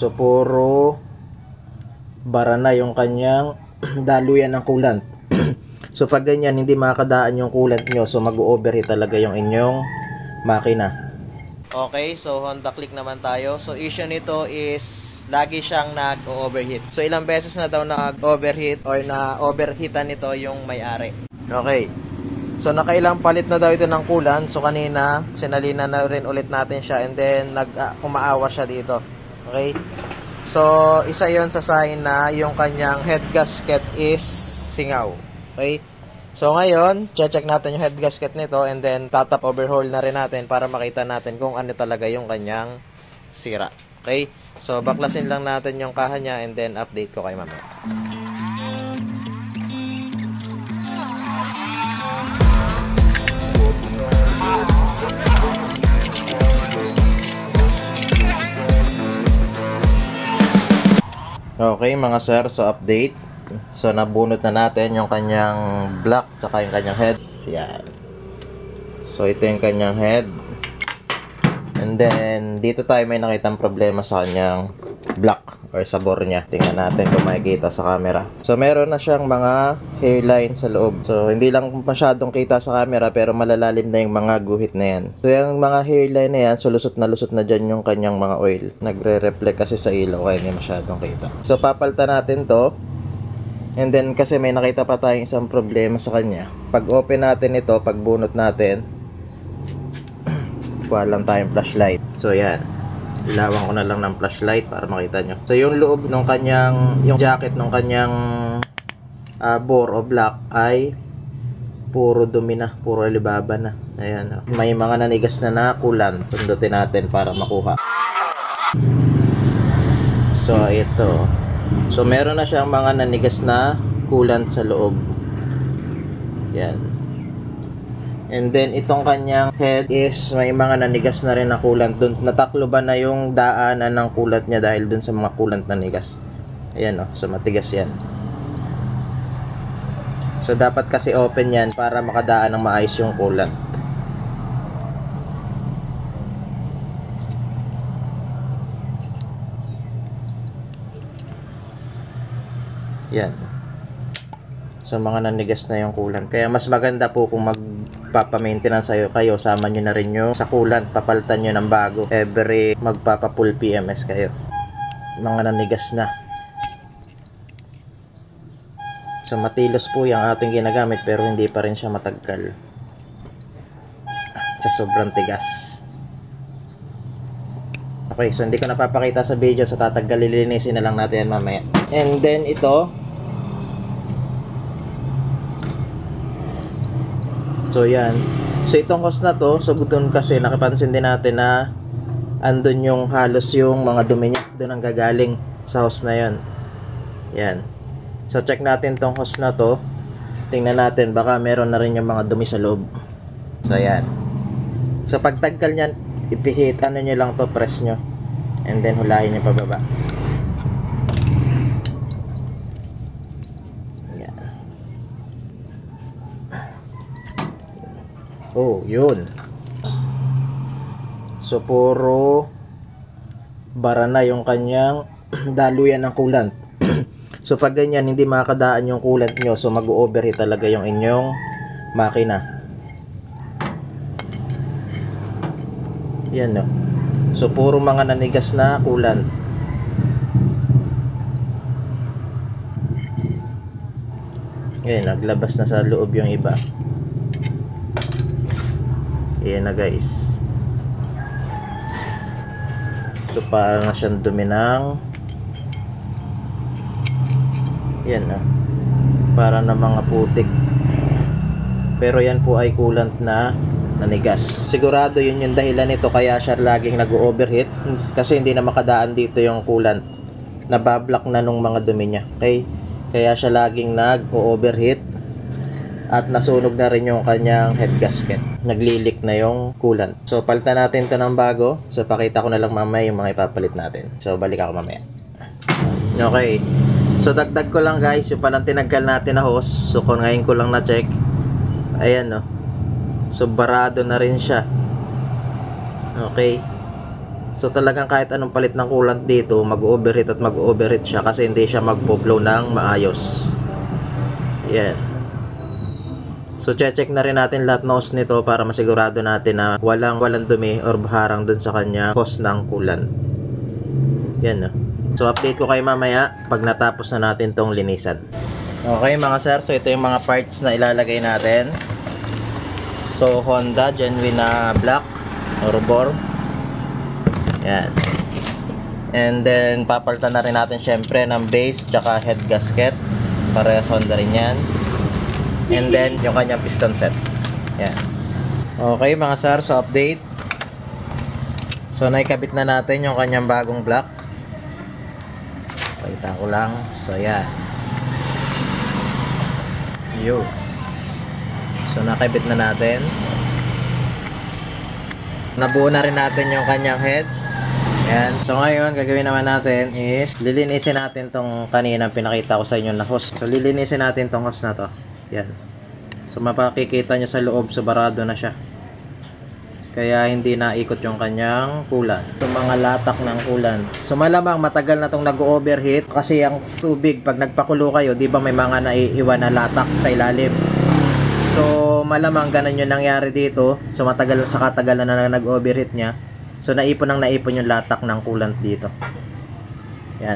So puro bara na yung kanyang daluyan ng coolant. So pag ganyan hindi makakadaan yung coolant nyo, so mag-overheat talaga yung inyong makina. Okay, so Honda Click naman tayo. So issue nito is lagi siyang nag-overheat. So ilang beses na daw nag-overheat or na-overheatan nito yung may-ari. Okay. So nakailang palit na daw ito ng coolant. So kanina sinalina na rin ulit natin siya and then kumaawa siya dito. Okay? So isa 'yon sa sign na yung kanyang head gasket is singaw. Okay? So ngayon, check natin yung head gasket nito and then tatap overhaul na rin natin para makita natin kung ano talaga yung kanyang sira. Okay? So baklasin lang natin yung kaha niya and then update ko kay mamaya. Okay mga sir, so update. So nabunot na natin yung kanyang block tsaka yung kanyang head. Yan. So ito yung kanyang head. And then dito tayo may nakitang problema sa kanyang block or sa bore niya. Tingnan natin kung makikita sa camera. So meron na siyang mga hairline sa loob. So hindi lang masyadong kita sa camera pero malalalim na yung mga guhit na yan. So yung mga hairline na yan, so lusot na dyan yung kanyang mga oil. Nagre-reflect kasi sa ilaw kaya hindi masyadong kita. So papalitan natin to. And then kasi may nakita pa tayong isang problema sa kanya. Pag open natin ito, pag bunot natin, kuha lang tayong flashlight. So yan, ilawan ko na lang ng flashlight para makita nyo. So yung loob ng kanyang, yung jacket ng kanyang bore o block ay puro dumi na, puro alibaba na. Ayan, may mga nanigas na coolant. Pindutin natin para makuha. So ito. So meron na siyang mga nanigas na coolant sa loob. Yan. And then itong kanyang head is may mga nanigas na rin na coolant doon. Natakloban na yung daanan ng coolant niya dahil doon sa mga coolant na nigas. Ayan o, so matigas yan. So dapat kasi open yan para makadaan ng maayos yung coolant. Yan. So mga nanigas na yung coolant. Kaya mas maganda po kung magpapa-maintenance kayo, sama nyo na rin yung sa coolant. Papalitan nyo ng bago. Every magpapa-full PMS kayo. Mga nanigas na. So matilos po yung ating ginagamit pero hindi pa rin siya matagkal. Sa sobrang tigas. Okay, so hindi ko napapakita sa video. So lilinisin na lang natin yan mamaya. And then ito. So yan. So itong hose na to, so doon kasi nakipansin din natin na andun yung halos yung mga dumi niya. Doon ang gagaling sa hose na yan. Yan. So check natin tong hose na to. Tingnan natin baka meron na rin yung mga dumi sa loob. So yan. So pag tagkal niyan, ipihit ano nyo lang to, press nyo. And then hulahin nyo pababa. Oh, yun. So puro bara na yung kanyang daluyan ng coolant. So pag ganyan hindi makakadaan yung coolant nyo, so mag-overheat talaga yung inyong makina. Yan no. So puro mga nanigas na coolant. Ngayon, naglabas na sa loob yung iba. Ayan na guys. So para na siyang dumi ng yan na. Para na mga putik. Pero yan po ay coolant na nanigas. Sigurado yun yung dahilan nito kaya siya laging nag-overheat. Kasi hindi na makadaan dito yung coolant. Nabablock na nung mga dumi niya. Okay? Kaya siya laging nag-overheat. At nasunog na rin yung kanyang head gasket. Naglilik na yung coolant. So palitan natin to ng bago. So pakita ko na lang mamaya yung mga ipapalit natin. So balik ako mamaya. Okay. So dagdag ko lang guys yung palang tinagkal natin na hose. So kung ngayon ko lang na check. Ayan no. So barado na rin siya. Okay. So talagang kahit anong palit ng coolant dito, mag-overheat at mag-overheat siya kasi hindi siya magpo-flow ng maayos. Yan. So check na rin natin lahat ng hose nito para masigurado natin na walang dumi or baharang dun sa kanya hose ng coolant. Yan, no? So update ko kayo mamaya pag natapos na natin tong linisan. Okay mga sir, so ito yung mga parts na ilalagay natin. So Honda genuine na black or bore. Yan. And then papalitan na rin natin syempre ng base tsaka head gasket. Parehas Honda rin yan. And then yung kanyang piston set. Yan. Okay mga sir, so update. So naikabit na natin yung kanyang bagong block. Pakita ko lang. So yan. Yo. So nakabit na natin. Nabuo na rin natin yung kanyang head. Yan. So ngayon, gagawin naman natin is lilinisin natin tong kaninang pinakita ko sa inyo na hose. So lilinisin natin tong hose na to. Yan. So mapakikita nyo sa loob, so barado na siya. Kaya hindi naikot yung kanyang coolant. Itong mga latak ng coolant. So malamang matagal na tong nag-overheat kasi ang tubig pag nagpakulo kayo, di ba may mga naiiwan na latak sa ilalim. So malamang ganun yung nangyari dito. So matagal sa katagalan na nag-overheat niya. So naipon yung latak ng coolant dito. Yan.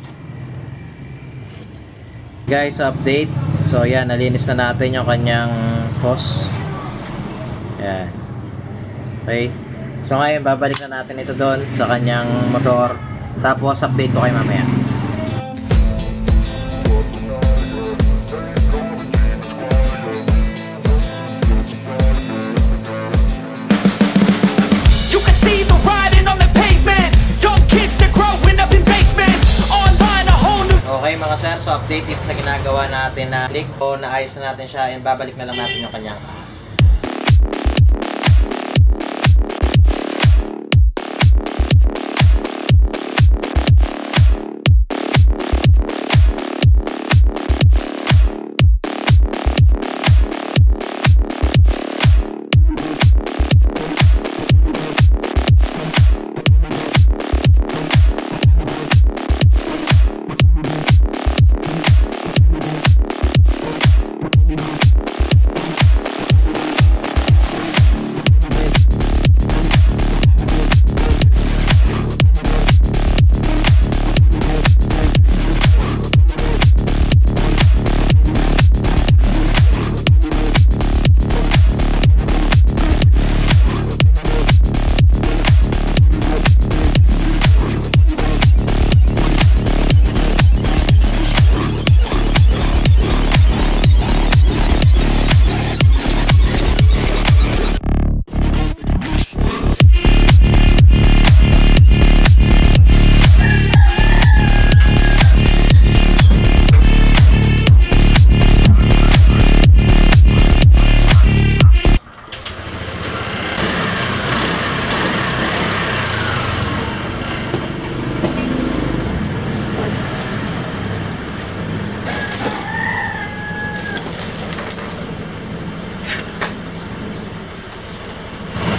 Guys, update. So yan, nalinis na natin yung kanyang hose. Yan. Okay. So ngayon babalik na natin ito doon sa kanyang motor. Tapos update ko kayo mamaya. Okay mga sir, so update dito sa ginagawa natin na click o naayos na natin siya and babalik na lang natin yung kanyang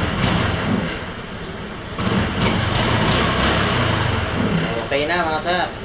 Okay na mga sir.